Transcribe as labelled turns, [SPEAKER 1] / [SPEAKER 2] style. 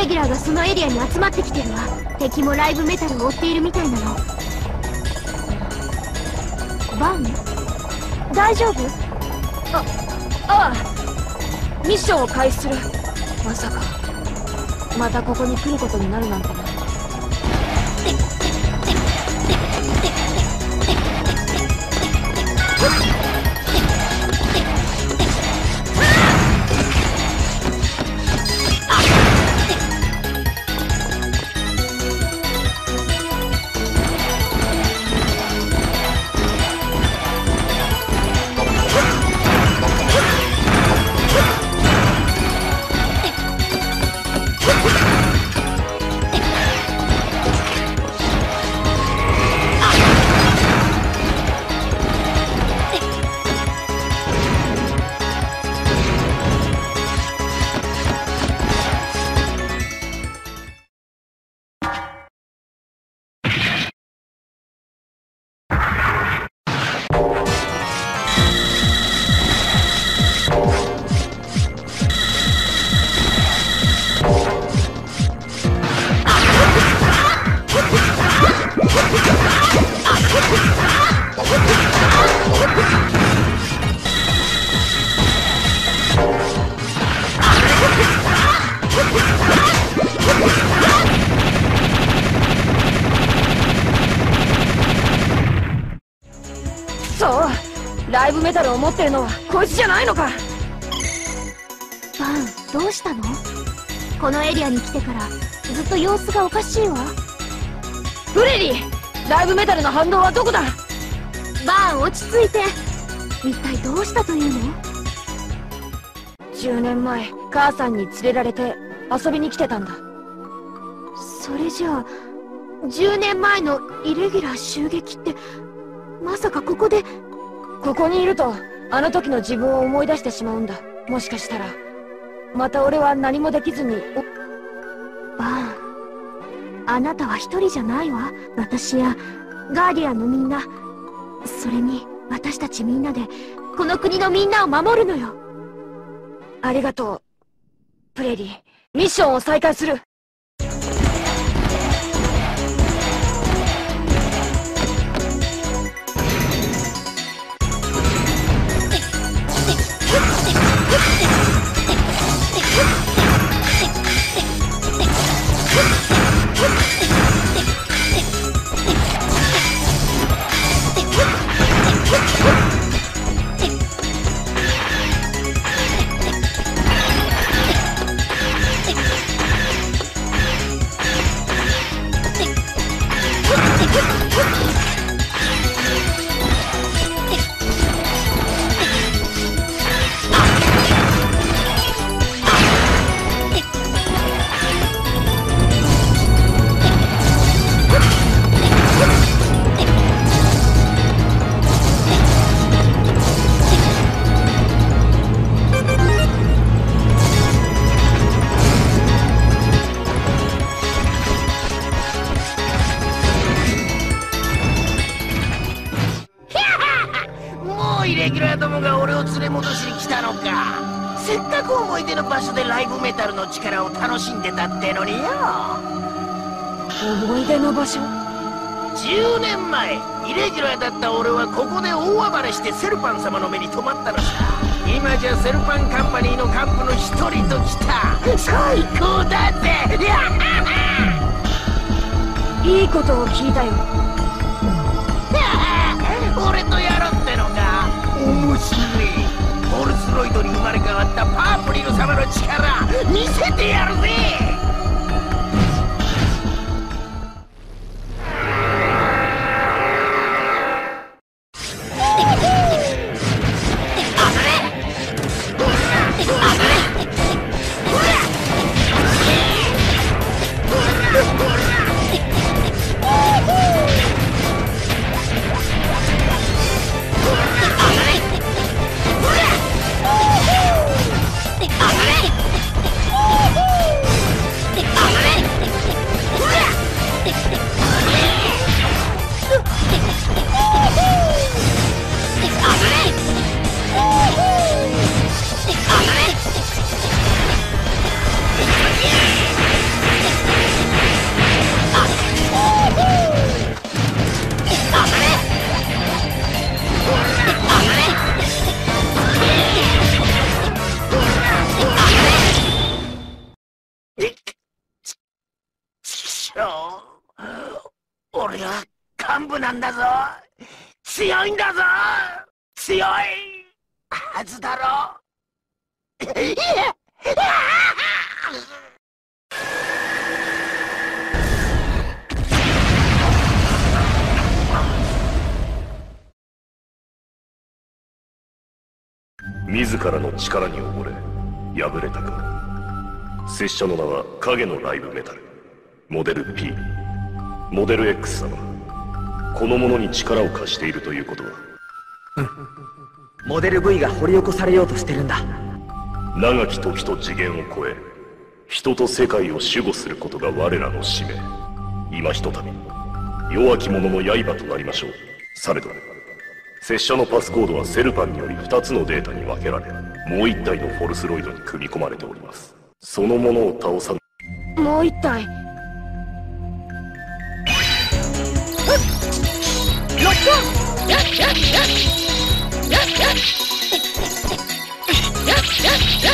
[SPEAKER 1] レギュラーがそのエリアに集まってきてるわ。敵もライブメタルを追っているみたいなの。バン？大丈夫？
[SPEAKER 2] ああ、ミッションを開始する。まさかまたここに来ることになるなんてな。ライブメタルを持ってるのはこいつじゃないのか。
[SPEAKER 1] バン、どうしたの？このエリアに来てからずっと様子がおかしいわ。
[SPEAKER 2] フレリー、ライブメタルの反動はどこだ？
[SPEAKER 1] バン、落ち着いて。一体どうしたというの
[SPEAKER 2] ？10年前母さんに連れられて遊びに来てたんだ。
[SPEAKER 1] それじゃあ10年前のイレギュラー襲撃って、まさかここで。
[SPEAKER 2] ここにいるとあの時の自分を思い出してしまうんだ。もしかしたらまた俺は何もできずに。
[SPEAKER 1] バン、あなたは一人じゃないわ。私やガーディアンのみんな、それに私たちみんなでこの国のみんなを守るのよ。
[SPEAKER 2] ありがとうプレリー。ミッションを再開する。
[SPEAKER 3] イレギュラーどもが俺を連れ戻しに来たのか。せっかく思い出の場所でライブメタルの力を楽しんでたってのによ。
[SPEAKER 2] 思い出の場所。
[SPEAKER 3] 10年前イレギュラーだった俺はここで大暴れしてセルパン様の目に留まったのさ。今じゃセルパンカンパニーの幹部の一人ときた。最高だぜ。
[SPEAKER 2] いいことを聞いたよ。
[SPEAKER 3] 俺とやろってのか。面白い。ボルスロイドに生まれ変わったパープリル様の力見せてやるぜ。 部なんだぞ。強いんだぞ。強いはずだろ。
[SPEAKER 4] 自らの力に溺れ敗れたか。拙者の名は影のライブメタル、モデル P、モデル X 様。この者に力を貸しているということは。
[SPEAKER 5] モデル V が掘り起こされようとしてるんだ。
[SPEAKER 4] 長き時と次元を超え、人と世界を守護することが我らの使命。今ひとたび弱き者の刃となりましょう。されど拙者のパスコードはセルパンにより2つのデータに分けられ、もう1体のフォルスロイドに組み込まれております。そのものを倒さ
[SPEAKER 2] もう一体。やっ